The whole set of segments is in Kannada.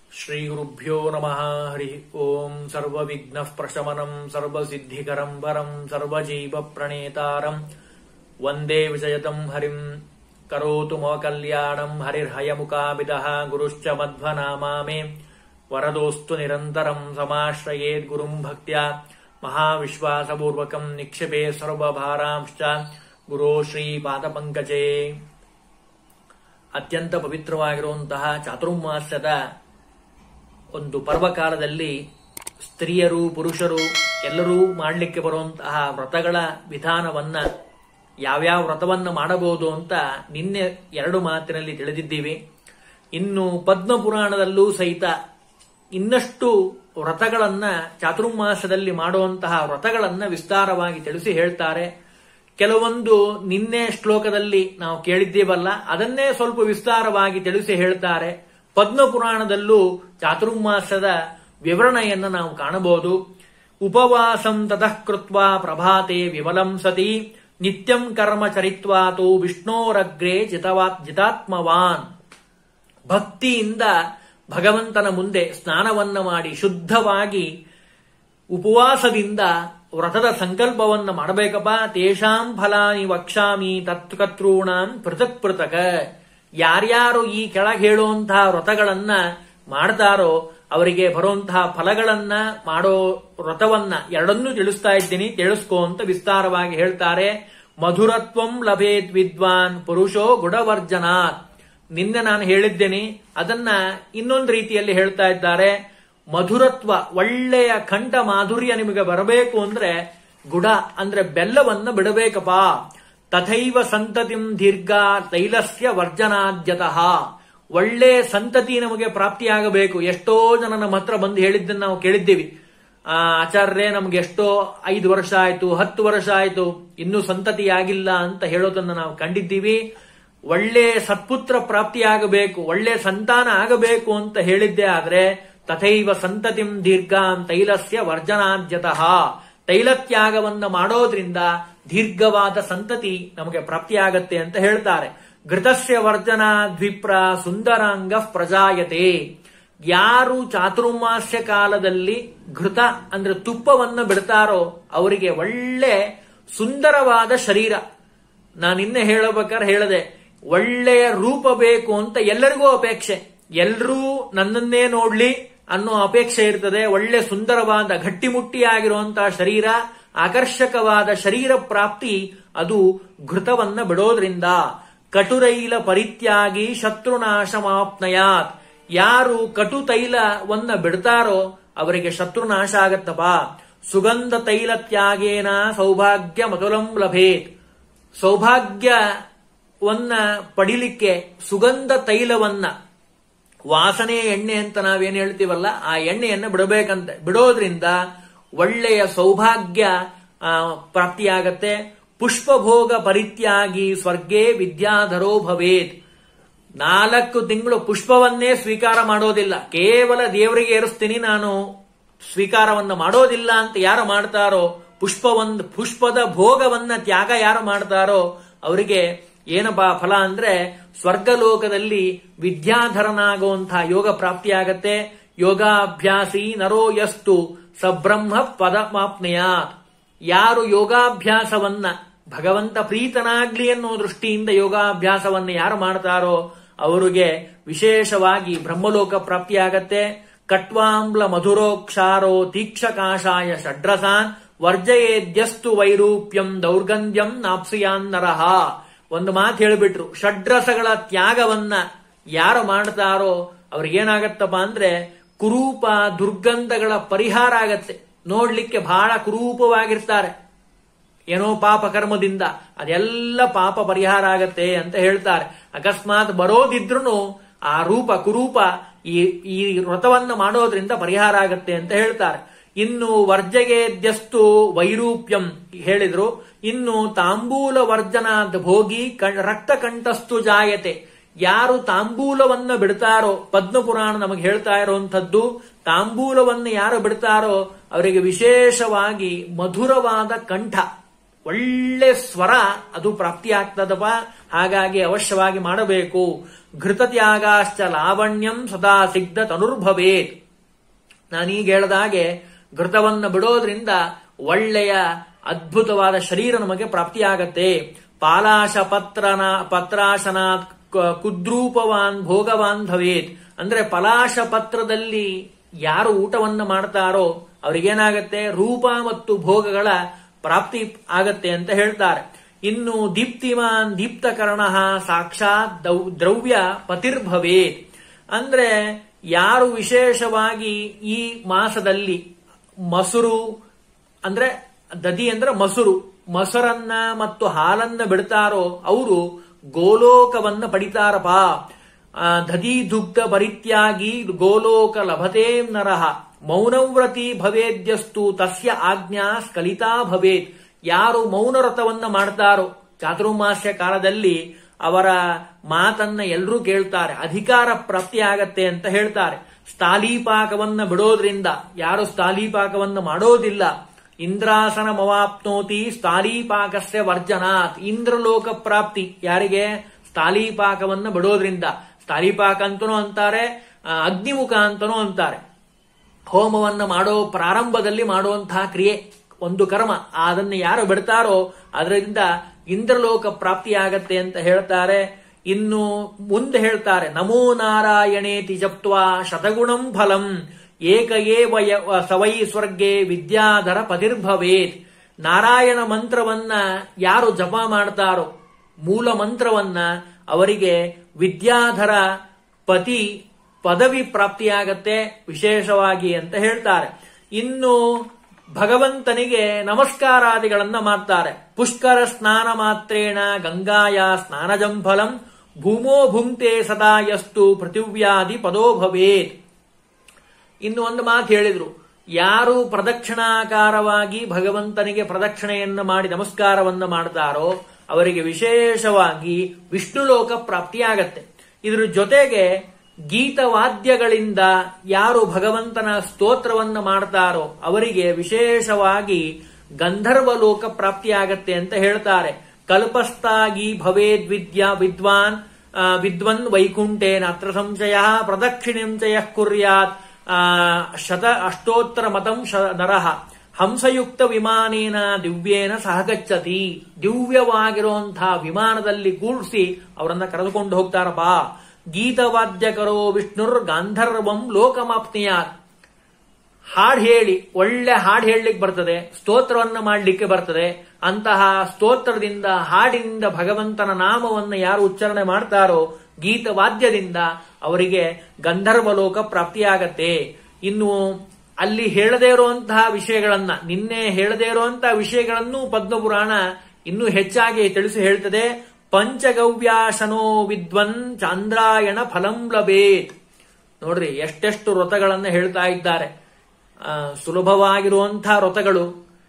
ಶ್ರೀಗುರುಭ್ಯೋ ನಮಃ ಹರಿ ಓಂ ಸರ್ವವಿಘ್ನಃ ಪ್ರಶಮನಂ ಸರ್ವಸಿದ್ಧಿಕರಂ ವರಂ ಸರ್ವಜೀವ ಪ್ರಣೇತಾರಂ ವಂದೇ ವಿಜಯತಂ ಹರಿಂ ಕರೋತು ಮಮ ಕಲ್ಯಾಣಂ ಹರಿರ್ಹಯಮುಖಾಭಿದಃ ಗುರುಶ್ಚ ಮಧ್ವನಾಮಾ ಮೇ ವರದೋಸ್ತು ನಿರಂತರಂ ಸಮಾಶ್ರಯೇದ್ ಗುರುಂ ಭಕ್ತ್ಯಾ ಮಹಾವಿಶ್ವಾಸಪೂರ್ವಕಂ ನಿಕ್ಷಿಪೇ ಸರ್ವಭಾರಾಂಶ್ಚ ಗುರೋ ಶ್ರೀ ಪಾದಪಂಕಜೇ. ಅತ್ಯಂತ ಪವಿತ್ರವಾಗಿರುವಂತಹ ಚಾತುರ್ಮಾಸ್ಯದ ಒಂದು ಪರ್ವಕಾಲದಲ್ಲಿ ಸ್ತ್ರೀಯರು ಪುರುಷರು ಎಲ್ಲರೂ ಮಾಡಲಿಕ್ಕೆ ಬರುವಂತಹ ವ್ರತಗಳ ವಿಧಾನವನ್ನ ಯಾವ್ಯಾವ ವ್ರತವನ್ನ ಮಾಡಬಹುದು ಅಂತ ನಿನ್ನೆ 2 ಮಾತಿನಲ್ಲಿ ತಿಳಿದಿದ್ದೀವಿ. ಇನ್ನು ಪದ್ಮಪುರಾಣದಲ್ಲೂ ಸಹಿತ ಇನ್ನಷ್ಟು ವ್ರತಗಳನ್ನ ಚಾತುರ್ಮಾಸದಲ್ಲಿ ಮಾಡುವಂತಹ ವ್ರತಗಳನ್ನ ವಿಸ್ತಾರವಾಗಿ ತಿಳಿಸಿ ಹೇಳ್ತಾರೆ. ಕೆಲವೊಂದು ನಿನ್ನೆ ಶ್ಲೋಕದಲ್ಲಿ ನಾವು ಕೇಳಿದ್ದೀವಲ್ಲ, ಅದನ್ನೇ ಸ್ವಲ್ಪ ವಿಸ್ತಾರವಾಗಿ ತಿಳಿಸಿ ಹೇಳ್ತಾರೆ. ಪದ್ಮಪುರಾಣದಲ್ಲೂ ಚಾತುರ್ಮಾಸದ ವಿವರಣೆಯನ್ನು ನಾವು ಕಾಣಬಹುದು. ಉಪವಾಸಂ ತತಃ ಕೃತ್ವಾ ಪ್ರಭಾತೆ ವಿಮಲಂ ಸತಿ ನಿತ್ಯಂ ಕರ್ಮ ಚರಿತ್ವಾತು ವಿಷ್ಣೋರಗ್ರೇ ಜಿತಾತ್ಮವಾನ್. ಭಕ್ತಿಯಿಂದ ಭಗವಂತನ ಮುಂದೆ ಸ್ನಾನವನ್ನ ಮಾಡಿ ಶುದ್ಧವಾಗಿ ಉಪವಾಸದಿಂದ ವ್ರತದ ಸಂಕಲ್ಪವನ್ನ ಮಾಡಬೇಕಪ್ಪ. ತೇಷಾಂ ಫಲಾನಿ ವಕ್ಷಾಮಿ ತತ್ಕರ್ತॄಣಾಂ ಪೃಥಕ್ ಪೃಥಕ್. ಯಾರ್ಯಾರು ಈ ಕೆಳಗೆ ಹೇಳುವಂತಹ ವ್ರತಗಳನ್ನ ಮಾಡ್ತಾರೋ ಅವರಿಗೆ ಬರುವಂತಹ ಫಲಗಳನ್ನ ಮಾಡೋ ವ್ರತವನ್ನ ಎರಡನ್ನೂ ತಿಳಿಸ್ತಾ ಇದ್ದೀನಿ, ತಿಳಿಸ್ಕೋ ಅಂತ ವಿಸ್ತಾರವಾಗಿ ಹೇಳ್ತಾರೆ. ಮಧುರತ್ವಂ ಲಭೇತ್ ವಿದ್ವಾನ್ ಪುರುಷೋ ಗುಡವರ್ಜನಾತ್. ನಿನ್ನೆ ನಾನು ಹೇಳಿದ್ದೇನೆ, ಅದನ್ನ ಇನ್ನೊಂದು ರೀತಿಯಲ್ಲಿ ಹೇಳ್ತಾ ಇದ್ದಾರೆ. ಮಧುರತ್ವ, ಒಳ್ಳೆಯ ಕಂಠ ಮಾಧುರ್ಯ ನಿಮಗೆ ಬರಬೇಕು ಅಂದ್ರೆ ಗುಡ ಅಂದ್ರೆ ಬೆಲ್ಲವನ್ನ ಬಿಡಬೇಕಪ್ಪ. ತಥೈವ ಸಂತತಿಂ ದೀರ್ಘ ತೈಲಸ್ಯ ವರ್ಜನಾದ್ಯತಃ. ಒಳ್ಳೆ ಸಂತತಿ ನಮಗೆ ಪ್ರಾಪ್ತಿಯಾಗಬೇಕು. ಎಷ್ಟೋ ಜನ ನಮ್ಮ ಹತ್ರ ಬಂದು ಹೇಳಿದ್ದನ್ನು ನಾವು ಕೇಳಿದ್ದೀವಿ. ಆಚಾರ್ಯರೇ, ನಮ್ಗೆ ಎಷ್ಟೋ 5 ವರ್ಷ ಆಯ್ತು, 10 ವರ್ಷ ಆಯ್ತು, ಇನ್ನೂ ಸಂತತಿ ಆಗಿಲ್ಲ ಅಂತ ಹೇಳೋದನ್ನ ನಾವು ಕಂಡಿದ್ದೀವಿ. ಒಳ್ಳೆ ಸತ್ಪುತ್ರ ಪ್ರಾಪ್ತಿಯಾಗಬೇಕು, ಒಳ್ಳೆ ಸಂತಾನ ಆಗಬೇಕು ಅಂತ ಹೇಳಿದ್ದೇ ಆದ್ರೆ ತಥೈವ ಸಂತತಿಂ ದೀರ್ಘಾಂ ತೈಲಸ್ಯ ವರ್ಜನಾದ್ಯತಃ. ತೈಲತ್ಯಾಗವನ್ನ ಮಾಡೋದ್ರಿಂದ ದೀರ್ಘವಾದ ಸಂತತಿ ನಮಗೆ ಪ್ರಾಪ್ತಿಯಾಗತ್ತೆ ಅಂತ ಹೇಳ್ತಾರೆ. ಘೃತಸ್ಯ ವರ್ಜನಾದ್ವಿಪ್ರ ಸುಂದರಾಂಗ ಪ್ರಜಾಯತೆ. ಯಾರು ಚಾತುರ್ಮಾಸ್ಯ ಕಾಲದಲ್ಲಿ ಘೃತ ಅಂದ್ರೆ ತುಪ್ಪವನ್ನು ಬಿಡ್ತಾರೋ ಅವರಿಗೆ ಒಳ್ಳೆ ಸುಂದರವಾದ ಶರೀರ. ನಾನಿನ್ನೆ ಹೇಳಬೇಕಾದ್ರೆ ಹೇಳಿದೆ, ಒಳ್ಳೆಯ ರೂಪ ಬೇಕು ಅಂತ ಎಲ್ಲರಿಗೂ ಅಪೇಕ್ಷೆ. ಎಲ್ಲರೂ ನನ್ನನ್ನೇ ನೋಡ್ಲಿ ಅನ್ನೋ ಅಪೇಕ್ಷೆ ಇರ್ತದೆ. ಒಳ್ಳೆ ಸುಂದರವಾದ ಗಟ್ಟಿಮುಟ್ಟಿಯಾಗಿರುವಂತಹ ಶರೀರ, ಆಕರ್ಷಕವಾದ ಶರೀರ ಪ್ರಾಪ್ತಿ ಅದು ಘೃತವನ್ನ ಬಿಡೋದ್ರಿಂದ. ಕಟುರೈಲ ಪರಿತ್ಯಾಗಿ ಶತ್ರುನಾಶಮಾಪ್ನಯಾತ್. ಯಾರು ಕಟು ತೈಲವನ್ನ ಬಿಡ್ತಾರೋ ಅವರಿಗೆ ಶತ್ರುನಾಶ ಆಗತ್ತಪ್ಪ. ಸುಗಂಧ ತೈಲ ತ್ಯಾಗೇನ ಸೌಭಾಗ್ಯ ಮತುಲಂ ಲಭೇತ್. ಸೌಭಾಗ್ಯವನ್ನ ಪಡಿಲಿಕ್ಕೆ ಸುಗಂಧ ತೈಲವನ್ನ, ವಾಸನೆ ಎಣ್ಣೆ ಅಂತ ನಾವೇನ್ ಹೇಳ್ತೀವಲ್ಲ, ಆ ಎಣ್ಣೆಯನ್ನ ಬಿಡಬೇಕಂತೆ. ಬಿಡೋದ್ರಿಂದ ಒಳ್ಳೆಯ ಸೌಭಾಗ್ಯ ಪ್ರಾಪ್ತಿಯಾಗತ್ತೆ. ಪುಷ್ಪಭೋಗ ಪರಿತ್ಯಾಗಿ ಸ್ವರ್ಗೇ ವಿದ್ಯಾಧರೋ ಭವೇತ್. 4 ತಿಂಗಳು ಪುಷ್ಪವನ್ನೇ ಸ್ವೀಕಾರ ಮಾಡೋದಿಲ್ಲ, ಕೇವಲ ದೇವರಿಗೆ ಏರಿಸ್ತೀನಿ, ನಾನು ಸ್ವೀಕಾರವನ್ನ ಮಾಡೋದಿಲ್ಲ ಅಂತ ಯಾರು ಮಾಡ್ತಾರೋ, ಪುಷ್ಪದ ಭೋಗವನ್ನ ತ್ಯಾಗ ಯಾರು ಮಾಡ್ತಾರೋ ಅವರಿಗೆ ಏನಪ್ಪಾ ಫಲ ಅಂದ್ರೆ ಸ್ವರ್ಗಲೋಕದಲ್ಲಿ ವಿದ್ಯಾಧರನಾಗುವಂತಹ ಯೋಗ ಪ್ರಾಪ್ತಿಯಾಗತ್ತೆ. ಯೋಗಾಭ್ಯಾಸಿ ನರೋ ಯಸ್ತು ಸಬ್ರಹ್ಮ ಪದಮಾಪ್ನೆಯಾತ್. ಯಾರು ಯೋಗಾಭ್ಯಾಸವನ್ನ ಭಗವಂತ ಪ್ರೀತನಾಗ್ಲಿ ಅನ್ನೋ ದೃಷ್ಟಿಯಿಂದ ಯೋಗಾಭ್ಯಾಸವನ್ನ ಯಾರು ಮಾಡ್ತಾರೋ ಅವರಿಗೆ ವಿಶೇಷವಾಗಿ ಬ್ರಹ್ಮಲೋಕ ಪ್ರಾಪ್ತಿಯಾಗತ್ತೆ. ಕಟ್ವಾಂಬ್ಲ ಮಧುರೋಕ್ಷಾರೋ ತೀಕ್ಷಕಾಶಾಯ ಷಡ್ರಸಾನ್ ವರ್ಜಯೇದ್ಯಸ್ತು ವೈರೂಪ್ಯಂ ದೌರ್ಗಂಧ್ಯಂ ನಾಪ್ಸಿಯಾನ್ನರಹ. ಒಂದು ಮಾತು ಹೇಳಿಬಿಟ್ರು, ಷಡ್ರಸಗಳ ತ್ಯಾಗವನ್ನ ಯಾರು ಮಾಡ್ತಾರೋ ಅವ್ರಿಗೇನಾಗತ್ತಪ್ಪ ಅಂದ್ರೆ ಕುರೂಪ ದುರ್ಗಂಧಗಳ ಪರಿಹಾರ ಆಗತ್ತೆ. ನೋಡ್ಲಿಕ್ಕೆ ಬಹಳ ಕುರೂಪವಾಗಿರ್ತಾರೆ, ಏನೋ ಪಾಪ ಕರ್ಮದಿಂದ ಅದೆಲ್ಲ ಪಾಪ ಪರಿಹಾರ ಆಗತ್ತೆ ಅಂತ ಹೇಳ್ತಾರೆ. ಅಕಸ್ಮಾತ್ ಬರೋದಿದ್ರು ಆ ರೂಪ ಕುರೂಪ ಈ ವ್ರತವನ್ನ ಮಾಡೋದ್ರಿಂದ ಪರಿಹಾರ ಆಗತ್ತೆ ಅಂತ ಹೇಳ್ತಾರೆ. ಇನ್ನು ವರ್ಜಗೇದ್ಯಸ್ತು ವೈರೂಪ್ಯಂ ಹೇಳಿದ್ರು. ಇನ್ನು ತಾಂಬೂಲ ವರ್ಜನಾದ್ ಭೋಗಿ ರಕ್ತ ಕಂಠಸ್ತು ಜಾಯತೆ. ಯಾರು ತಾಂಬೂಲವನ್ನ ಬಿಡ್ತಾರೋ, ಪದ್ಮಪುರಾಣ ನಮಗೆ ಹೇಳ್ತಾ ಇರುವಂತದ್ದು, ತಾಂಬೂಲವನ್ನು ಯಾರು ಬಿಡ್ತಾರೋ ಅವರಿಗೆ ವಿಶೇಷವಾಗಿ ಮಧುರವಾದ ಕಂಠ, ಒಳ್ಳೆ ಸ್ವರ ಅದು ಪ್ರಾಪ್ತಿಯಾಗ್ತದಪ್ಪ. ಹಾಗಾಗಿ ಅವಶ್ಯವಾಗಿ ಮಾಡಬೇಕು. ಘೃತತ್ಯಾಗಾಶ್ಚ ಲಾವಣ್ಯಂ ಸದಾ ಸಿಗ್ಧ ತನುರ್ಭವೇತ್. ನಾನೀಗ ಹೇಳ್ದಾಗೆ ಘೃತವನ್ನ ಬಿಡೋದ್ರಿಂದ ಒಳ್ಳೆಯ ಅದ್ಭುತವಾದ ಶರೀರ ನಮಗೆ ಪ್ರಾಪ್ತಿಯಾಗತ್ತೆ. ಪಾಲಾಶ ಪತ್ರಾಶನಾತ್ ಕುದ್ರೂಪವಾನ್ ಭೋಗವಾನ್ ಭವೇತ್. ಅಂದ್ರೆ ಪಲಾಶ ಪತ್ರದಲ್ಲಿ ಯಾರು ಊಟವನ್ನ ಮಾಡ್ತಾರೋ ಅವರಿಗೇನಾಗತ್ತೆ, ರೂಪ ಮತ್ತು ಭೋಗಗಳ ಪ್ರಾಪ್ತಿ ಆಗತ್ತೆ ಅಂತ ಹೇಳ್ತಾರೆ. ಇನ್ನು ದೀಪ್ತಿಮಾನ್ ದೀಪ್ತಕರ್ಣ ಸಾಕ್ಷಾತ್ ದ್ರವ್ಯ ಪತಿರ್ಭವೇತ್. ಅಂದ್ರೆ ಯಾರು ವಿಶೇಷವಾಗಿ ಈ ಮಾಸದಲ್ಲಿ ಮೊಸರು ಅಂದ್ರೆ ದದಿ ಅಂದ್ರೆ ಮೊಸರನ್ನ ಮತ್ತು ಹಾಲನ್ನ ಬಿಡ್ತಾರೋ ಅವರು ಗೋಲೋಕವನ್ನ ಪಡಿತಾರಪ. ದಧಿ ದುಗ್ಧ ಪರಿತ್ಯಾಗಿ ಗೋಲೋಕ ಲಭತೆ ನರಃ ಮೌನವ್ರತಿ ಭವೇದ್ಯಸ್ತು ತಸ್ಯ ಆಜ್ಞಾ ಸ್ಖಲಿತಾ ಭವೇತ್. ಯಾರು ಮೌನವ್ರತವನ್ನ ಮಾಡ್ತಾರೋ ಚಾತುರ್ಮಾಸ್ಯ ಕಾಲದಲ್ಲಿ ಅವರ ಮಾತನ್ನ ಎಲ್ಲರೂ ಕೇಳ್ತಾರೆ, ಅಧಿಕಾರ ಪ್ರಾಪ್ತಿ ಆಗತ್ತೆ ಅಂತ ಹೇಳ್ತಾರೆ. ಸ್ಥಾಲೀಪಾಕವನ್ನ ಬಿಡೋದ್ರಿಂದ, ಯಾರು ಸ್ಥಾಲೀಪಾಕವನ್ನ ಮಾಡೋದಿಲ್ಲ, ಇಂದ್ರಾಸನ ಮವಾಪ್ನೋತಿ ಸ್ಥಾಲೀಪಾಕಸ್ಯ ವರ್ಜನಾತ್. ಇಂದ್ರಲೋಕ ಪ್ರಾಪ್ತಿ ಯಾರಿಗೆ? ಸ್ಥಾಲೀಪಾಕವನ್ನ ಬಿಡೋದ್ರಿಂದ. ಸ್ಥಾಲೀಪಾಕ ಅಂತನೂ ಅಂತಾರೆ, ಅಗ್ನಿಮುಖ ಅಂತನೂ ಅಂತಾರೆ. ಹೋಮವನ್ನ ಮಾಡೋ ಪ್ರಾರಂಭದಲ್ಲಿ ಮಾಡುವಂತಹ ಕ್ರಿಯೆ ಒಂದು ಕರ್ಮ. ಅದನ್ನು ಯಾರು ಬಿಡ್ತಾರೋ ಅದರಿಂದ ಇಂದ್ರಲೋಕ ಪ್ರಾಪ್ತಿಯಾಗತ್ತೆ ಅಂತ ಹೇಳ್ತಾರೆ. ಇನ್ನು ಮುಂದೆ ಹೇಳ್ತಾರೆ, ನಮೋ ನಾರಾಯಣೇತಿ ಜಪ್ತ್ವಾ ಶತಗುಣಂ ಫಲಂ ಏಕ ಏವ ಸವೈ ಸ್ವರ್ಗೆ ವಿದ್ಯಾಧರ ಪತಿರ್ಭವೇತ್. ನಾರಾಯಣ ಮಂತ್ರವನ್ನ ಯಾರು ಜಪ ಮಾಡ್ತಾರೋ, ಮೂಲ ಮಂತ್ರವನ್ನ, ಅವರಿಗೆ ವಿದ್ಯಾಧರ ಪತಿ ಪದವಿ ಪ್ರಾಪ್ತಿಯಾಗತ್ತೆ ವಿಶೇಷವಾಗಿ ಅಂತ ಹೇಳ್ತಾರೆ. ಇನ್ನು ಭಗವಂತನಿಗೆ ನಮಸ್ಕಾರಾದಿಗಳನ್ನ ಮಾಡ್ತಾರೆ. ಪುಷ್ಕರ ಸ್ನಾನ ಮಾತ್ರೇಣ ಗಂಗಾಯ ಸ್ನಾನಜಂ ಫಲಂ ಭೂಮೋ ಭುಂಕ್ತೆ ಸದಾ ಯಸ್ತು ಪೃಥಿವ್ಯಾದಿ ಪದೋ ಭವೇತ್. ಇನ್ನು ಒಂದು ಮಾತು ಹೇಳಿದ್ರು, ಯಾರು ಪ್ರದಕ್ಷಿಣಾಕಾರವಾಗಿ ಭಗವಂತನಿಗೆ ಪ್ರದಕ್ಷಿಣೆಯನ್ನು ಮಾಡಿ ನಮಸ್ಕಾರವನ್ನ ಮಾಡ್ತಾರೋ ಅವರಿಗೆ ವಿಶೇಷವಾಗಿ ವಿಷ್ಣು ಲೋಕ ಪ್ರಾಪ್ತಿಯಾಗತ್ತೆ. ಇದ್ರ ಜೊತೆಗೆ ಗೀತವಾದ್ಯಗಳಿಂದ ಯಾರು ಭಗವಂತನ ಸ್ತೋತ್ರವನ್ನ ಮಾಡ್ತಾರೋ ಅವರಿಗೆ ವಿಶೇಷವಾಗಿ ಗಂಧರ್ವ ಲೋಕ ಪ್ರಾಪ್ತಿಯಾಗತ್ತೆ ಅಂತ ಹೇಳ್ತಾರೆ. ಕಲ್ಪಸ್ಥಾಗಿ ಭವೇದ್ ವಿದ್ವನ್ ವೈಕುಂಠೇನ ಅತ್ರ ಸಂಶಯ ಪ್ರದಕ್ಷಿಣಂ ಚ ಯಃ ಕುರ್ಯಾತ್ ಅಷ್ಟೋತ್ತರ ಮತಂ ನರಃ ಹಂಸಯುಕ್ತ ವಿಮಾನೇನ ದಿವ್ಯೇನ ಸಹಗಚ್ಚತಿ. ದಿವ್ಯವಾಗಿರುವಂತಹ ವಿಮಾನದಲ್ಲಿ ಕೂಡಿಸಿ ಅವರನ್ನ ಕರೆದುಕೊಂಡು ಹೋಗ್ತಾರಪ್ಪ. ಗೀತವಾದ್ಯಕರೋ ವಿಷ್ಣುರ್ ಗಾಂಧರ್ವಂ ಲೋಕಮಾಪ್ನಿಯಾತ್. ಹಾಡು ಹೇಳಿ, ಒಳ್ಳೆ ಹಾಡು ಹೇಳಲಿಕ್ಕೆ ಬರ್ತದೆ, ಸ್ತೋತ್ರವನ್ನ ಮಾಡಲಿಕ್ಕೆ ಬರ್ತದೆ. ಅಂತಹ ಸ್ತೋತ್ರದಿಂದ, ಹಾಡಿನಿಂದ ಭಗವಂತನ ನಾಮವನ್ನು ಯಾರು ಉಚ್ಚಾರಣೆ ಮಾಡ್ತಾರೋ ಗೀತವಾದ್ಯದಿಂದ ಅವರಿಗೆ ಗಂಧರ್ವ ಲೋಕ ಪ್ರಾಪ್ತಿಯಾಗತ್ತೆ. ಇನ್ನು ಅಲ್ಲಿ ಹೇಳದೇ ಇರುವಂತಹ ವಿಷಯಗಳನ್ನ, ನಿನ್ನೆ ಹೇಳದೇ ಇರುವಂತಹ ವಿಷಯಗಳನ್ನು ಪದ್ಮಪುರಾಣ ಇನ್ನೂ ಹೆಚ್ಚಾಗಿ ತಿಳಿಸಿ ಹೇಳ್ತದೆ. ಪಂಚಗವ್ಯಾಶನೋ ವಿದ್ವನ್ ಚಾಂದ್ರಾಯಣ ಫಲಂ ಲಭೇತ್. ನೋಡ್ರಿ ಎಷ್ಟೆಷ್ಟು ವ್ರತಗಳನ್ನ ಹೇಳ್ತಾ ಇದ್ದಾರೆ. ಸುಲಭವಾಗಿರುವಂತಹ ವ್ರತಗಳು,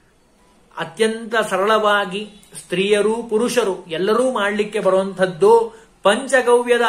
ಅತ್ಯಂತ ಸರಳವಾಗಿ ಸ್ತ್ರೀಯರು ಪುರುಷರು ಎಲ್ಲರೂ ಮಾಡಲಿಕ್ಕೆ ಬರುವಂಥದ್ದು. ಪಂಚಗವ್ಯದ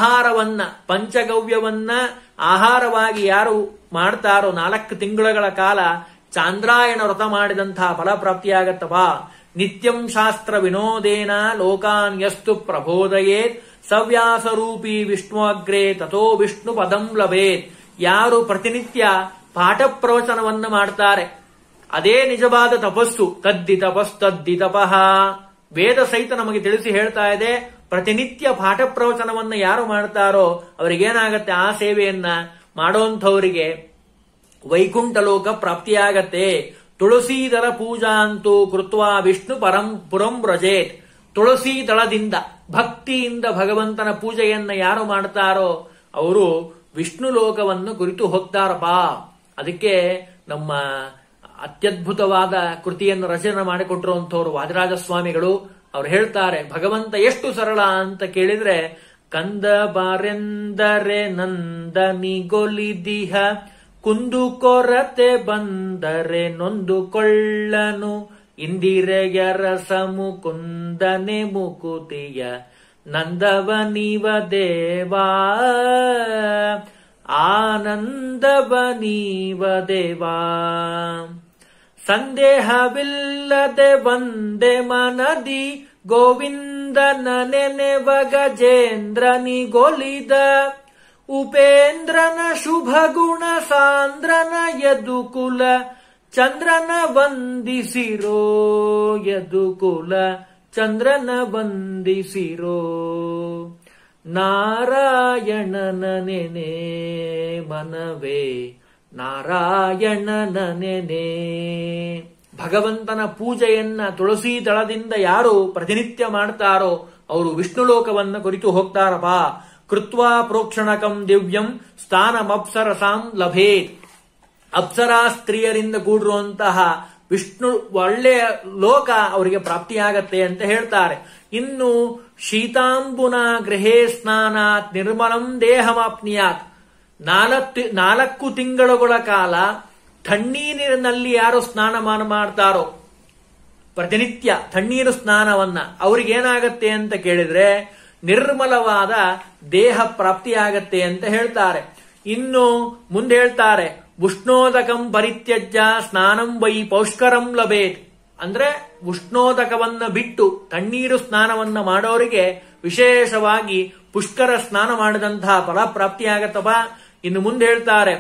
ಪಂಚಗವ್ಯವನ್ನ ಆಹಾರವಾಗಿ ಯಾರು ಮಾಡ್ತಾರೋ 4 ತಿಂಗಳುಗಳ ಕಾಲ ಚಾಂದ್ರಾಯಣ ವ್ರತ ಮಾಡಿದಂತಹ ಫಲ ಪ್ರಾಪ್ತಿಯಾಗತ್ತವಾ. ನಿತ್ಯಂ ಶಾಸ್ತ್ರ ವಿನೋದೇನ ಲೋಕಾನ್ ಯಸ್ತು ಪ್ರಬೋದಯೇತ್ ಸವ್ಯಾಸರೂಪಿ ವಿಷ್ಣು ಅಗ್ರೇ ತಥೋ ವಿಷ್ಣು ಪದಂ ಲಭೇತ್. ಯಾರು ಪ್ರತಿನಿತ್ಯ ಪಾಠ ಪ್ರವಚನವನ್ನ ಮಾಡ್ತಾರೆ ಅದೇ ನಿಜವಾದ ತಪಸ್ಸು. ತದ್ದಿ ತಪಃ. ವೇದ ಸಹಿತ ನಮಗೆ ತಿಳಿಸಿ ಹೇಳ್ತಾ ಇದೆ, ಪ್ರತಿನಿತ್ಯ ಪಾಠ ಪ್ರವಚನವನ್ನ ಯಾರು ಮಾಡ್ತಾರೋ ಅವರಿಗೇನಾಗತ್ತೆ, ಆ ಸೇವೆಯನ್ನ ಮಾಡೋಂಥವರಿಗೆ ವೈಕುಂಠ ಲೋಕ ಪ್ರಾಪ್ತಿಯಾಗತ್ತೆ. ತುಳಸೀದಳ ಪೂಜಾ ಅಂತೂ ಕೃತ್ವಾ ವಿಷ್ಣು ಪುರಂ ವ್ರಜೇತ್. ತುಳಸಿ ದಳದಿಂದ ಭಕ್ತಿಯಿಂದ ಭಗವಂತನ ಪೂಜೆಯನ್ನ ಯಾರು ಮಾಡ್ತಾರೋ ಅವರು ವಿಷ್ಣು ಲೋಕವನ್ನು ಕುರಿತು ಹೋಗ್ತಾರಪ್ಪ. ಅದಕ್ಕೆ ನಮ್ಮ ಅತ್ಯದ್ಭುತವಾದ ಕೃತಿಯನ್ನು ರಚನೆ ಮಾಡಿಕೊಟ್ಟಿರುವಂತವರು ವಾದಿರಾಜ ಸ್ವಾಮಿಗಳು. ಅವ್ರು ಹೇಳ್ತಾರೆ, ಭಗವಂತ ಎಷ್ಟು ಸರಳ ಅಂತ ಕೇಳಿದ್ರೆ, ಕಂದ ಬಾರೆಂದರೆ ನಂದನಿಗೊಲಿದಿಹ ಕುಂದು ಕೊರತೆ ಬಂದರೆ ನೊಂದುಕೊಳ್ಳನು ಇಂದಿರೆಯರ ಸಮುಕುಂದನೆ ಮುಕುತಿಯ ನಂದವನೀವ ದೇವಾ ಆನಂದವನೀವ ದೇವಾ. ಸಂದೇಹವಿಲ್ಲದೆ ಒಂದೇ ಮನದಿ ಗೋವಿಂದನ ನೆನೆವ ಗಜೇಂದ್ರನಿಗೊಲಿದ ಉಪೇಂದ್ರನ ಶುಭ ಗುಣ ಸಾಂದ್ರನ ಯದುಕುಲ ಚಂದ್ರನ ವಂದಿಸಿರೋ ಯದುಕುಲ ಚಂದ್ರನ ವಂದಿಸಿರೋ ನಾರಾಯಣನ ನೆನೆ ಮನವೇ ನಾರಾಯಣನ ನೆನೆ. ಭಗವಂತನ ಪೂಜೆಯನ್ನ ತುಳಸಿ ದಳದಿಂದ ಯಾರು ಪ್ರತಿನಿತ್ಯ ಮಾಡ್ತಾರೋ ಅವರು ವಿಷ್ಣುಲೋಕವನ್ನ ಕುರಿತು ಹೋಗ್ತಾರಪ್ಪ. ಕೃತ್ವಾ ಪ್ರೋಕ್ಷಣಕಂ ದಿವ್ಯಂ ಸ್ಥಾನಮಪ್ಸರಸಾಂ ಲಭೇತ್. ಅಪ್ಸರಾ ಸ್ತ್ರೀಯರಿಂದ ಕೂಡಿರುವಂತಹ ವಿಷ್ಣು ಒಳ್ಳೆಯ ಲೋಕ ಅವರಿಗೆ ಪ್ರಾಪ್ತಿಯಾಗತ್ತೆ ಅಂತ ಹೇಳ್ತಾರೆ. ಇನ್ನು ಶೀತಾಂಬುನ ಗೃಹೇ ಸ್ನಾನಾತ್ ನಿರ್ಮಲಂ ದೇಹಮಾಪ್ನಿಯಾತ್. 4 ತಿಂಗಳುಗಳ ಕಾಲ ತಣ್ಣೀರಿನಲ್ಲಿ ಯಾರು ಸ್ನಾನ ಮಾಡ್ತಾರೋ ಪ್ರತಿನಿತ್ಯ ತಣ್ಣೀರು ಸ್ನಾನವನ್ನ ಅವ್ರಿಗೇನಾಗತ್ತೆ ಅಂತ ಕೇಳಿದ್ರೆ ನಿರ್ಮಲವಾದ ದೇಹ ಪ್ರಾಪ್ತಿಯಾಗತ್ತೆ ಅಂತ ಹೇಳ್ತಾರೆ. ಇನ್ನು ಮುಂದೆ ಹೇಳ್ತಾರೆ ಉಷ್ಣೋದಕಂ ಪರಿತ್ಯಜ್ಯ ಸ್ನಾನಂ ವೈ ಪೌಷ್ಕರಂ ಲಭೇತ್. ಅಂದ್ರೆ ಉಷ್ಣೋದಕವನ್ನ ಬಿಟ್ಟು ತಣ್ಣೀರು ಸ್ನಾನವನ್ನ ಮಾಡೋರಿಗೆ ವಿಶೇಷವಾಗಿ ಪುಷ್ಕರ ಸ್ನಾನ ಮಾಡಿದಂತಹ ಫಲ ಪ್ರಾಪ್ತಿಯಾಗತ್ತವ. ಇನ್ನು ಮುಂದೆ ಹೇಳ್ತಾರೆ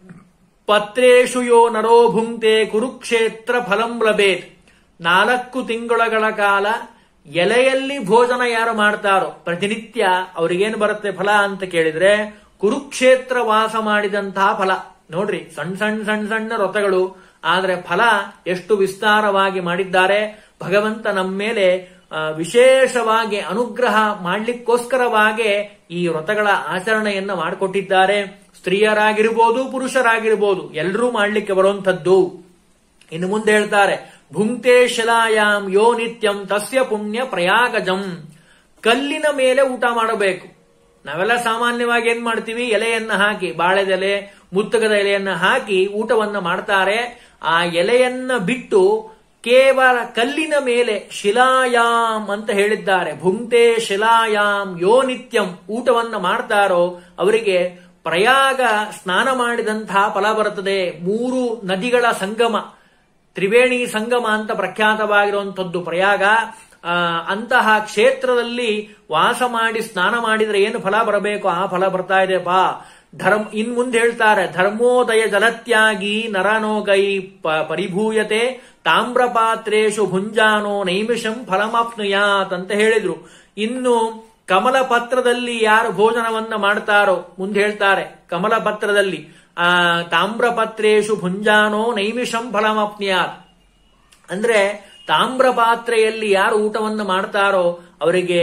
ಪತ್ರೇಶು ಯೋ ನರೋ ಭುಂಕ್ತೆ ಕುರುಕ್ಷೇತ್ರ ಫಲಂ ಲಭೇತ್. 4 ತಿಂಗಳುಗಳ ಕಾಲ ಎಲೆಯಲ್ಲಿ ಭೋಜನ ಯಾರು ಮಾಡ್ತಾರೋ ಪ್ರತಿನಿತ್ಯ ಅವ್ರಿಗೇನು ಬರುತ್ತೆ ಫಲ ಅಂತ ಕೇಳಿದ್ರೆ ಕುರುಕ್ಷೇತ್ರ ವಾಸ ಮಾಡಿದಂತಹ ಫಲ. ನೋಡ್ರಿ, ಸಣ್ಣ ವ್ರತಗಳು, ಆದ್ರೆ ಫಲ ಎಷ್ಟು ವಿಸ್ತಾರವಾಗಿ ಮಾಡಿದ್ದಾರೆ. ಭಗವಂತ ನಮ್ಮ ಮೇಲೆ ವಿಶೇಷವಾಗಿ ಅನುಗ್ರಹ ಮಾಡ್ಲಿಕ್ಕೋಸ್ಕರವಾಗಿ ಈ ವ್ರತಗಳ ಆಚರಣೆಯನ್ನ ಮಾಡಿಕೊಟ್ಟಿದ್ದಾರೆ. ಸ್ತ್ರೀಯರಾಗಿರ್ಬೋದು ಪುರುಷರಾಗಿರ್ಬೋದು ಎಲ್ಲರೂ ಮಾಡ್ಲಿಕ್ಕೆ ಬರುವಂಥದ್ದು. ಇನ್ನು ಮುಂದೆ ಹೇಳ್ತಾರೆ ಭುಂಕ್ತೆ ಶಿಲಾಯಾಮ್ ಯೋ ನಿತ್ಯಂ ತಸ್ಯ ಪುಣ್ಯ ಪ್ರಯಾಗಜಂ. ಕಲ್ಲಿನ ಮೇಲೆ ಊಟ ಮಾಡಬೇಕು. ನಾವೆಲ್ಲ ಸಾಮಾನ್ಯವಾಗಿ ಏನ್ ಮಾಡ್ತೀವಿ, ಎಲೆಯನ್ನ ಹಾಕಿ, ಬಾಳೆದೆಲೆ ಮುತ್ತಗದ ಎಲೆಯನ್ನ ಹಾಕಿ ಊಟವನ್ನ ಮಾಡ್ತಾರೆ. ಆ ಎಲೆಯನ್ನ ಬಿಟ್ಟು ಕೇವಲ ಕಲ್ಲಿನ ಮೇಲೆ ಶಿಲಾಯಾಮ್ ಅಂತ ಹೇಳಿದ್ದಾರೆ. ಭುಂಕ್ತೆ ಶಿಲಾಯಾಮ್ ಯೋ ನಿತ್ಯಂ ಊಟವನ್ನ ಮಾಡ್ತಾರೋ ಅವರಿಗೆ ಪ್ರಯಾಗ ಸ್ನಾನ ಮಾಡಿದಂತಹ ಫಲ ಬರುತ್ತದೆ. 3 ನದಿಗಳ ಸಂಗಮ, ತ್ರಿವೇಣಿ ಸಂಗಮ ಅಂತ ಪ್ರಖ್ಯಾತವಾಗಿರುವಂಥದ್ದು ಪ್ರಯಾಗ. ಅಂತಹ ಕ್ಷೇತ್ರದಲ್ಲಿ ವಾಸ ಮಾಡಿ ಸ್ನಾನ ಮಾಡಿದ್ರೆ ಏನು ಫಲ ಬರಬೇಕು ಆ ಫಲ ಬರ್ತಾ ಇದೆಪಾ. ಇನ್ ಮುಂದೆ ಹೇಳ್ತಾರೆ ಧರ್ಮೋದಯ ಜಲತ್ಯಾಗಿ ನರನೋಗೈ ಪರಿಭೂಯತೆ ತಾಮ್ರಪಾತ್ರೇಶು ಭುಂಜಾನೋ ನೈಮಿಷಂ ಫಲಮಾಪ್ನುಯಾತ್ ಅಂತ ಹೇಳಿದ್ರು. ಇನ್ನು ಕಮಲ ಪತ್ರದಲ್ಲಿ ಯಾರು ಭೋಜನವನ್ನ ಮಾಡ್ತಾರೋ ಮುಂದೆ ಹೇಳ್ತಾರೆ ಕಮಲ ಪತ್ರದಲ್ಲಿ ತಾಮ್ರಪತ್ರೇಶು ಭುಂಜಾನೋ ನೈಮಿಷಂ ಫಲಮಾಪ್ನುಯಾತ್. ಅಂದ್ರೆ ತಾಮ್ರಪಾತ್ರೆಯಲ್ಲಿ ಯಾರು ಊಟವನ್ನು ಮಾಡ್ತಾರೋ ಅವರಿಗೆ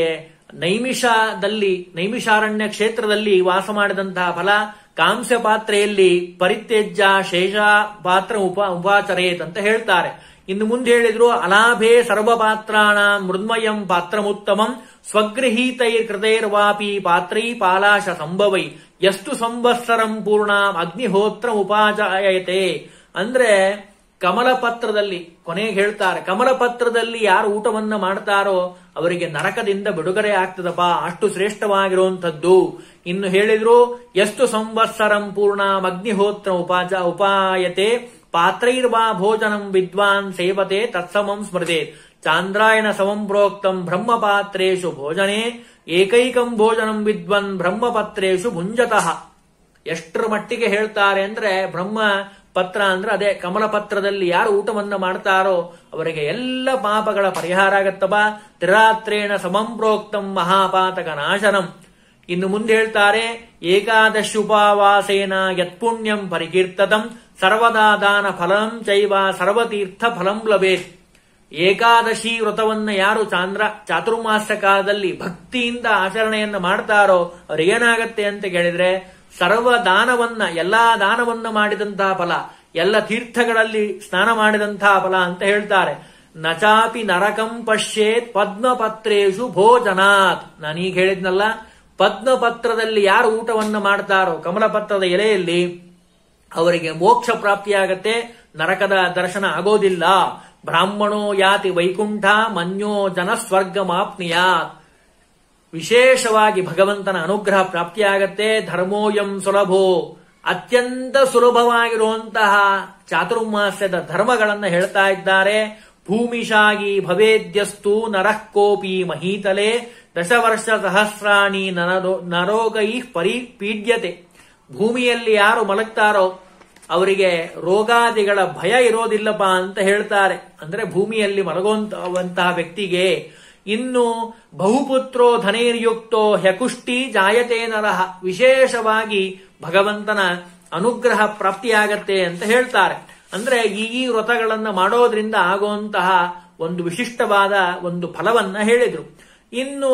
ನೈಮಿಷಾರಣ್ಯ ಕ್ಷೇತ್ರದಲ್ಲಿ ವಾಸ ಮಾಡಿದಂತಹ ಫಲ. ಕಾಂಸ್ಯ ಪಾತ್ರೆಯಲ್ಲಿ ಪರಿತ್ಯಜ್ಯ ಶೇಷ ಪಾತ್ರ ಉಪಾಚರೇತ್ ಅಂತ ಹೇಳ್ತಾರೆ. ಇನ್ನು ಮುಂದೆ ಹೇಳಿದ್ರು ಅಲಾಭೆ ಸರ್ವಪಾತ್ರಾಣ ಮೃನ್ಮಯಂ ಪಾತ್ರಮುತ್ತಮಂ ಸ್ವಗೃಹೀತೈರ್ಕೃತೈರ್ವಾಪಿ ಪಾತ್ರೈ ಪಾಲಾಶ ಸಂಭವೈ ಎಷ್ಟು ಸಂವತ್ಸರಂ ಪೂರ್ಣ ಅಗ್ನಿಹೋತ್ರ ಉಪಾಜಾಯತೆ. ಅಂದ್ರೆ ಕಮಲ ಪತ್ರದಲ್ಲಿ ಕೊನೆಗೆ ಹೇಳ್ತಾರೆ ಕಮಲ ಪತ್ರದಲ್ಲಿ ಯಾರು ಊಟವನ್ನ ಮಾಡ್ತಾರೋ ಅವರಿಗೆ ನರಕದಿಂದ ಬಿಡುಗಡೆ ಆಗ್ತದಪ್ಪ, ಅಷ್ಟು ಶ್ರೇಷ್ಠವಾಗಿರುವಂಥದ್ದು. ಇನ್ನು ಹೇಳಿದ್ರು ಎಷ್ಟು ಸಂವತ್ಸರಂ ಪೂರ್ಣ ಅಗ್ನಿಹೋತ್ರ ಉಪಾಯತೆ ಪಾತ್ರೈರ್ವಾ ಭೋಜನಂ ವಿದ್ವಾನ್ ಸೇವತೆ ತತ್ಸಮಂ ಸ್ಮೃತೆ ಚಾಂದ್ರಾಯಣ ಸಮಂ ಪ್ರೋಕ್ತಂ ಬ್ರಹ್ಮಪಾತ್ರೇಷು ಭೋಜನೆ ಏಕೈಕಂ ಭೋಜನಂ ವಿದ್ವನ್ ಬ್ರಹ್ಮಪತ್ರೇಷು ಭುಂಜತಃ. ಎಷ್ಟರ ಮಟ್ಟಿಗೆ ಹೇಳ್ತಾರೆ ಅಂದ್ರೆ ಬ್ರಹ್ಮ ಪತ್ರ ಅಂದ್ರೆ ಅದೇ ಕಮಲ ಪತ್ರದಲ್ಲಿ ಯಾರು ಊಟವನ್ನ ಮಾಡ್ತಾರೋ ಅವರಿಗೆ ಎಲ್ಲ ಪಾಪಗಳ ಪರಿಹಾರ ಆಗತ್ತವ. ತ್ರಿರಾತ್ರೇಣ ಸಮಂ ಪ್ರೋಕ್ತಂ ಮಹಾಪಾತಕ ನಾಶನಂ. ಇನ್ನು ಮುಂದೆ ಹೇಳ್ತಾರೆ ಏಕಾದಶುಪವಾಸೇನ ಯತ್ಪುಣ್ಯಂ ಪರಿಕೀರ್ತತಂ ಸರ್ವದಾ ದಾನ ಫಲಂ ಚೈವ ಸರ್ವತೀರ್ಥ ಫಲಂ ಲಭೇತ್. ಏಕಾದಶಿ ವ್ರತವನ್ನ ಯಾರು ಚಾತುರ್ಮಾಸ್ಯ ಕಾಲದಲ್ಲಿ ಭಕ್ತಿಯಿಂದ ಆಚರಣೆಯನ್ನ ಮಾಡ್ತಾರೋ ಅವ್ರಿಗೇನಾಗತ್ತೆ ಅಂತ ಕೇಳಿದ್ರೆ ಸರ್ವದಾನವನ್ನ ಎಲ್ಲಾ ದಾನವನ್ನ ಮಾಡಿದಂತಹ ಫಲ, ಎಲ್ಲ ತೀರ್ಥಗಳಲ್ಲಿ ಸ್ನಾನ ಮಾಡಿದಂತಹ ಫಲ ಅಂತ ಹೇಳ್ತಾರೆ. ನಚಾಪಿ ನರಕಂ ಪಶ್ಯೇತ್ ಪದ್ಮಪತ್ರೇಷು ಭೋಜನಾತ್. ನಾನೀಗ ಹೇಳಿದ್ನಲ್ಲ, ಪದ್ಮಪತ್ರದಲ್ಲಿ ಯಾರು ಊಟವನ್ನ ಮಾಡ್ತಾರೋ ಕಮಲಪತ್ರದ ಎಲೆಯಲ್ಲಿ ಅವರಿಗೆ ಮೋಕ್ಷ ಪ್ರಾಪ್ತಿಯಾಗತ್ತೆ, ನರಕದ ದರ್ಶನ ಆಗೋದಿಲ್ಲ. ಬ್ರಾಹ್ಮಣೋ ಯಾತಿ ವೈಕುಂಠ ಮನ್ಯೋ ಜನ ಸ್ವರ್ಗಮಾಪ್ನಿಯಾತ್. ವಿಶೇಷವಾಗಿ ಭಗವಂತನ ಅನುಗ್ರಹ ಪ್ರಾಪ್ತಿಯಾಗತ್ತೆ. ಧರ್ಮೋಯಂ ಸುಲಭೋ ಅತ್ಯಂತ ಸುಲಭವಾಗಿರುವಂತಹ ಚಾತುರ್ಮಾಸ್ಯದ ಧರ್ಮಗಳನ್ನು ಹೇಳ್ತಾ ಇದ್ದಾರೆ. ಭೂಮಿಶಾಗಿ ಭವೇದ್ಯಸ್ತು ನರಃ ಕೋಪಿ ಮಹೀತಲೆ ದಶವರ್ಷ ಸಹಸ್ರಾಣಿ ನರೋಗೈ ಪರಿಪೀಡ್ಯತೆ. ಭೂಮಿಯಲ್ಲಿ ಯಾರು ಮಲಗ್ತಾರೋ ಅವರಿಗೆ ರೋಗಾದಿಗಳ ಭಯ ಇರೋದಿಲ್ಲಪ್ಪ ಅಂತ ಹೇಳ್ತಾರೆ. ಅಂದ್ರೆ ಭೂಮಿಯಲ್ಲಿ ಮಲಗುವಂತಹ ವ್ಯಕ್ತಿಗೆ ಇನ್ನು ಬಹುಪುತ್ರೋ ಧನೇರ್ಯುಕ್ತೋ ಹ್ಯಕುಷ್ಟಿ ಜಾಯತೆ ನರಃ, ವಿಶೇಷವಾಗಿ ಭಗವಂತನ ಅನುಗ್ರಹ ಪ್ರಾಪ್ತಿಯಾಗತ್ತೆ ಅಂತ ಹೇಳ್ತಾರೆ. ಅಂದ್ರೆ ಈ ವ್ರತಗಳನ್ನ ಮಾಡೋದ್ರಿಂದ ಆಗುವಂತಹ ಒಂದು ವಿಶಿಷ್ಟವಾದ ಒಂದು ಫಲವನ್ನ ಹೇಳಿದ್ರು. ಇನ್ನು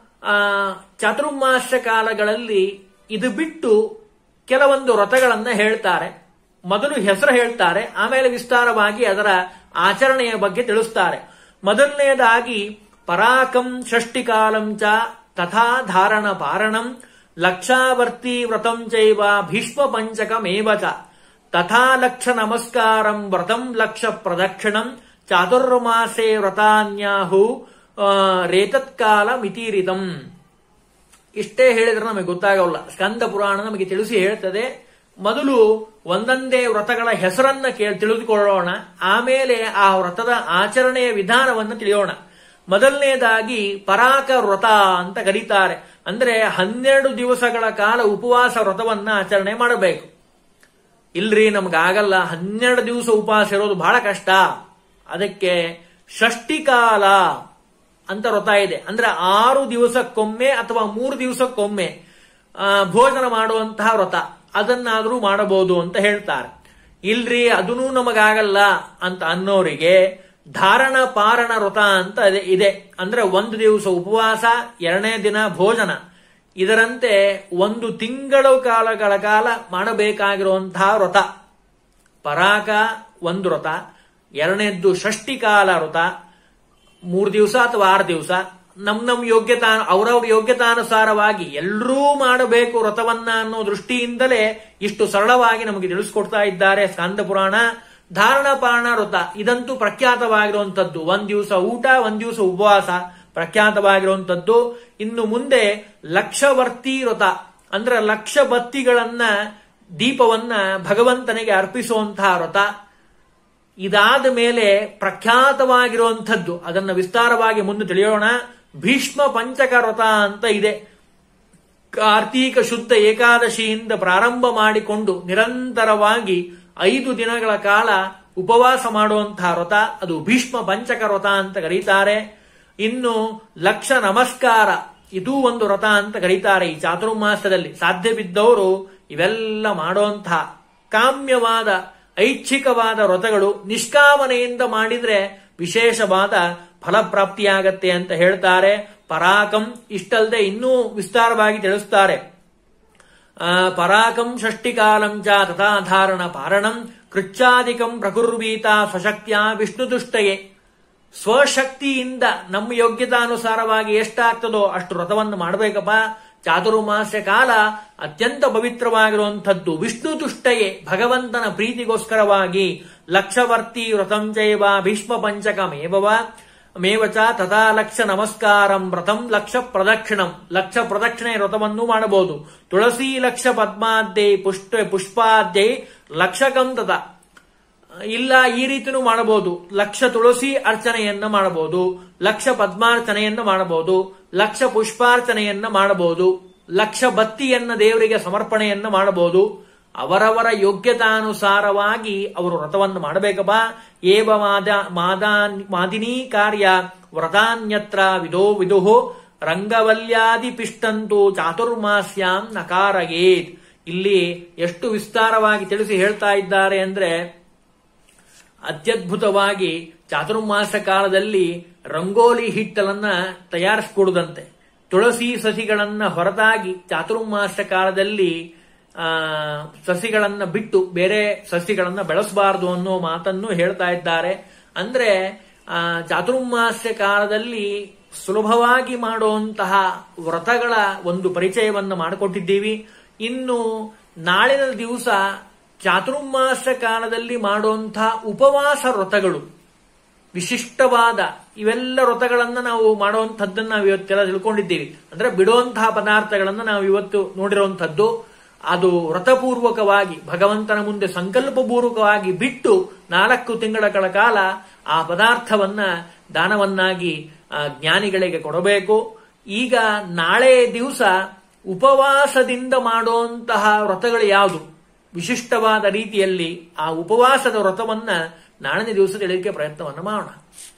ಚಾತುರ್ಮಾಸ್ಯ ಕಾಲಗಳಲ್ಲಿ ಇದು ಬಿಟ್ಟು ಕೆಲವೊಂದು ವ್ರತಗಳನ್ನ ಹೇಳ್ತಾರೆ. ಮೊದಲು ಹೆಸರು ಹೇಳ್ತಾರೆ, ಆಮೇಲೆ ವಿಸ್ತಾರವಾಗಿ ಅದರ ಆಚರಣೆಯ ಬಗ್ಗೆ ತಿಳಿಸ್ತಾರೆ. ಮೊದಲನೆಯದಾಗಿ ಪರಾಕಂ ಷಷ್ಟಿಕಾಲಂ ಚ ತಥಾ ಧಾರಣ ಪಾರಣಂ ಲಕ್ಷಾವರ್ತಿ ವ್ರತಂ ಚೈವ ಭೀಷ್ಮ ಪಂಚಕಮೇವ ಚ ತಥಾ ಲಕ್ಷ ನಮಸ್ಕಾರಂ ವ್ರತಂ ಲಕ್ಷ ಪ್ರದಕ್ಷಿಣಂ ಚಾತುರ್ಮಾಸೆ ವ್ರತಾನ್ಯಾಹು ರೇತತ್ಕಾಲ ಮಿತಿರಿತಂ. ಇಷ್ಟೇ ಹೇಳಿದ್ರೆ ನಮಗೆ ಗೊತ್ತಾಗಲ್ಲ. ಸ್ಕಂದ ಪುರಾಣ ನಮಗೆ ತಿಳಿಸಿ ಹೇಳ್ತದೆ. ಮೊದಲು ಒಂದೊಂದೇ ವ್ರತಗಳ ಹೆಸರನ್ನ ತಿಳಿದುಕೊಳ್ಳೋಣ, ಆಮೇಲೆ ಆ ವ್ರತದ ಆಚರಣೆಯ ವಿಧಾನವನ್ನು ತಿಳಿಯೋಣ. ಮೊದಲನೇದಾಗಿ ಪರಾಕ ವ್ರತ ಅಂತ ಕರೀತಾರೆ. ಅಂದ್ರೆ 12 ದಿವಸಗಳ ಕಾಲ ಉಪವಾಸ ವ್ರತವನ್ನ ಆಚರಣೆ ಮಾಡಬೇಕು. ಇಲ್ರಿ ನಮ್ಗಾಗಲ್ಲ, 12 ದಿವಸ ಉಪವಾಸ ಇರೋದು ಬಹಳ ಕಷ್ಟ, ಅದಕ್ಕೆ ಷಷ್ಟಿಕಾಲ ಅಂತ ವ್ರತ ಇದೆ. ಅಂದ್ರೆ 6 ದಿವಸಕ್ಕೊಮ್ಮೆ ಅಥವಾ 3 ದಿವಸಕ್ಕೊಮ್ಮೆ ಭೋಜನ ಮಾಡುವಂತಹ ವ್ರತ, ಅದನ್ನಾದ್ರೂ ಮಾಡಬಹುದು ಅಂತ ಹೇಳ್ತಾರೆ. ಇಲ್ರಿ ಅದನ್ನೂ ನಮಗಾಗಲ್ಲ ಅಂತ ಅನ್ನೋರಿಗೆ ಧಾರಣ ಪಾರಣ ವ್ರತ ಅಂತ ಇದೆ. ಅಂದ್ರೆ 1 ದಿವಸ ಉಪವಾಸ, 2ನೇ ದಿನ ಭೋಜನ. ಇದರಂತೆ 1 ತಿಂಗಳ ಕಾಲಗಳ ಕಾಲ ಮಾಡಬೇಕಾಗಿರುವಂತಹ ವ್ರತ. ಪರಾಕ 1 ವ್ರತ, 2ನೇದ್ದು ಷಷ್ಟಿಕಾಲ ವ್ರತ, 3 ದಿವಸ ಅಥವಾ 6 ದಿವಸ. ನಮ್ ಯೋಗ್ಯತಾ ಅವರವ್ರ ಯೋಗ್ಯತಾನುಸಾರವಾಗಿ ಎಲ್ಲರೂ ಮಾಡಬೇಕು ವ್ರತವನ್ನ ಅನ್ನೋ ದೃಷ್ಟಿಯಿಂದಲೇ ಇಷ್ಟು ಸರಳವಾಗಿ ನಮಗೆ ತಿಳಿಸ್ಕೊಡ್ತಾ ಇದ್ದಾರೆ ಸ್ಕಂದ ಪುರಾಣ. ಧಾರಣ ಪಾರಣ ವ್ರತ ಇದಂತೂ ಪ್ರಖ್ಯಾತವಾಗಿರುವಂತದ್ದು. 1 ದಿವಸ ಊಟ, 1 ದಿವಸ ಉಪವಾಸ ಪ್ರಖ್ಯಾತವಾಗಿರುವಂತದ್ದು. ಇನ್ನು ಮುಂದೆ ಲಕ್ಷವರ್ತಿ ವ್ರತ, ಅಂದ್ರೆ 1,00,000 ಬತ್ತಿಗಳನ್ನ ದೀಪವನ್ನ ಭಗವಂತನಿಗೆ ಅರ್ಪಿಸುವಂತಹ ವ್ರತ. ಇದಾದ ಮೇಲೆ ಪ್ರಖ್ಯಾತವಾಗಿರುವಂಥದ್ದು, ಅದನ್ನ ವಿಸ್ತಾರವಾಗಿ ಮುಂದೆ ತಿಳಿಯೋಣ. ಭೀಷ್ಮ ಪಂಚಕ ವ್ರತ ಅಂತ ಇದೆ. ಕಾರ್ತೀಕ ಶುದ್ಧ ಏಕಾದಶಿಯಿಂದ ಪ್ರಾರಂಭ ಮಾಡಿಕೊಂಡು ನಿರಂತರವಾಗಿ 5 ದಿನಗಳ ಕಾಲ ಉಪವಾಸ ಮಾಡುವಂತಹ ವ್ರತ, ಅದು ಭೀಷ್ಮ ಪಂಚಕ ವ್ರತ ಅಂತ ಕರೀತಾರೆ. ಇನ್ನು ಲಕ್ಷ ನಮಸ್ಕಾರ, ಇದೂ ಒಂದು ವ್ರತ ಅಂತ ಕರೀತಾರೆ. ಈ ಚಾತುರ್ಮಾಸದಲ್ಲಿ ಸಾಧ್ಯವಿದ್ದವರು ಇವೆಲ್ಲ ಮಾಡುವಂತಹ ಕಾಮ್ಯವಾದ ಐಚ್ಛಿಕವಾದ ವ್ರತಗಳು ನಿಷ್ಕಾಮನೆಯಿಂದ ಮಾಡಿದ್ರೆ ವಿಶೇಷವಾದ ಫಲಪ್ರಾಪ್ತಿಯಾಗತ್ತೆ ಅಂತ ಹೇಳ್ತಾರೆ. ಪರಾಕಂ ಇಷ್ಟಲ್ಲದೆ ಇನ್ನೂ ವಿಸ್ತಾರವಾಗಿ ತಿಳಿಸ್ತಾರೆ. ಪರಾಕಂ ಷಷ್ಟಿಕಾಲಂ ಚ ತಥಾ ಧಾರಣ ಪಾರಣಂ ಕೃಚ್ಛಾದಿಕಂ ಪ್ರಕುರ್ವೀತ ಸ್ವಶಕ್ತಿಯ ವಿಷ್ಣುದುಷ್ಟಯೇ. ಸ್ವಶಕ್ತಿಯಿಂದ ನಮ್ಮ ಯೋಗ್ಯತಾನುಸಾರವಾಗಿ ಎಷ್ಟಾಗ್ತದೋ ಅಷ್ಟು ವ್ರತವನ್ನು ಮಾಡಬೇಕಪ್ಪ. ಚಾತುರ್ಮಾಸ್ಯ ಕಾಲ ಅತ್ಯಂತ ಪವಿತ್ರವಾಗಿರುವಂಥದ್ದು. ವಿಷ್ಣು ತುಷ್ಟಯೇ, ಭಗವಂತನ ಪ್ರೀತಿಗೋಸ್ಕರವಾಗಿ. ಲಕ್ಷವರ್ತಿ ವ್ರತಂ ಚೈವ ಭೀಷ್ಮ ಪಂಚಕಮೇವ ಮೇವಚ ತಥಾ ಲಕ್ಷ ನಮಸ್ಕಾರಂ ವ್ರತಂ ಲಕ್ಷ ಪ್ರದಕ್ಷಿಣಂ, ಲಕ್ಷ ಪ್ರದಕ್ಷಿಣೆ ವ್ರತವನ್ನು ಮಾಡಬಹುದು. ತುಳಸಿ ಲಕ್ಷ ಪದ್ಮಾದ್ಯೈ ಪುಷ್ಪಾದ್ಯೈ ಲಕ್ಷಕಂ ತಥ. ಇಲ್ಲ ಈ ರೀತಿನೂ ಮಾಡಬಹುದು. ಲಕ್ಷ ತುಳಸಿ ಅರ್ಚನೆಯನ್ನ ಮಾಡಬಹುದು, ಲಕ್ಷ ಪದ್ಮಾರ್ಚನೆಯನ್ನ ಮಾಡಬಹುದು, ಲಕ್ಷ ಪುಷ್ಪಾರ್ಚನೆಯನ್ನ ಮಾಡಬಹುದು, ಲಕ್ಷ ಬತ್ತಿಯನ್ನ ದೇವರಿಗೆ ಸಮರ್ಪಣೆಯನ್ನ ಮಾಡಬಹುದು. ಅವರವರ ಯೋಗ್ಯತಾನುಸಾರವಾಗಿ ಅವರು ವ್ರತವನ್ನು ಮಾಡಬೇಕಪ್ಪ. ಏವ ಮಾದಿನಿ ಕಾರ್ಯ ವ್ರತಾನ್ಯತ್ರ ವಿಧೋ ವಿದುಹು ರಂಗವಲ್ಯಾದಿ ಪಿಷ್ಟಂತು ಚಾತುರ್ಮಾಸ್ಯಾಂ ನಕಾರಗೇತ್. ಇಲ್ಲಿ ಎಷ್ಟು ವಿಸ್ತಾರವಾಗಿ ತಿಳಿಸಿ ಹೇಳ್ತಾ ಇದ್ದಾರೆ ಅಂದ್ರೆ, ಅತ್ಯದ್ಭುತವಾಗಿ ಚಾತುರ್ಮಾಸ ಕಾಲದಲ್ಲಿ ರಂಗೋಲಿ ಹಿಟ್ಟಲನ್ನ ತಯಾರಿಸಿಕೊಡುದಂತೆ. ತುಳಸಿ ಸಸಿಗಳನ್ನ ಹೊರತಾಗಿ ಚಾತುರ್ಮಾಸ ಕಾಲದಲ್ಲಿ ಸಸಿಗಳನ್ನ ಬಿಟ್ಟು ಬೇರೆ ಸಸಿಗಳನ್ನ ಬೆಳೆಸಬಾರದು ಅನ್ನೋ ಮಾತನ್ನು ಹೇಳ್ತಾ ಇದ್ದಾರೆ. ಅಂದ್ರೆ ಚಾತುರ್ಮಾಸ್ಯ ಕಾಲದಲ್ಲಿ ಸುಲಭವಾಗಿ ಮಾಡುವಂತಹ ವ್ರತಗಳ ಒಂದು ಪರಿಚಯವನ್ನು ಮಾಡಿಕೊಟ್ಟಿದ್ದೀವಿ. ಇನ್ನು ನಾಳಿನ ದಿವಸ ಚಾತುರ್ಮಾಸ ಕಾಲದಲ್ಲಿ ಮಾಡುವಂತಹ ಉಪವಾಸ ವ್ರತಗಳು ವಿಶಿಷ್ಟವಾದ ಇವೆಲ್ಲ ವ್ರತಗಳನ್ನ ನಾವು ಮಾಡುವಂತಹದ್ದನ್ನು ನಾವು ಇವತ್ತೆಲ್ಲ ತಿಳ್ಕೊಂಡಿದ್ದೀವಿ. ಅಂದ್ರೆ ಬಿಡುವಂತಹ ಪದಾರ್ಥಗಳನ್ನ ನಾವು ಇವತ್ತು ನೋಡಿರುವಂತಹದ್ದು. ಅದು ವ್ರತಪೂರ್ವಕವಾಗಿ ಭಗವಂತನ ಮುಂದೆ ಸಂಕಲ್ಪಪೂರ್ವಕವಾಗಿ ಬಿಟ್ಟು 4 ತಿಂಗಳ ಕಾಲ ಆ ಪದಾರ್ಥವನ್ನ ದಾನವನ್ನಾಗಿ ಜ್ಞಾನಿಗಳಿಗೆ ಕೊಡಬೇಕು. ಈಗ ನಾಳೆ ದಿವಸ ಉಪವಾಸದಿಂದ ಮಾಡುವಂತಹ ವ್ರತಗಳು ಯಾವುದು ವಿಶಿಷ್ಟವಾದ ರೀತಿಯಲ್ಲಿ ಆ ಉಪವಾಸದ ವ್ರತವನ್ನ ನಾಳನೇ ದಿವಸ ತಿಳಿಯಲಿಕ್ಕೆ ಪ್ರಯತ್ನವನ್ನು ಮಾಡೋಣ.